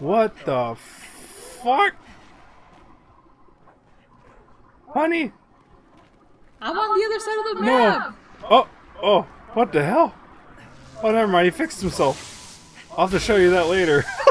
What the fuck? Honey? I'm on the other side of the No! map! Oh, what the hell? Oh, never mind, he fixed himself. I'll have to show you that later.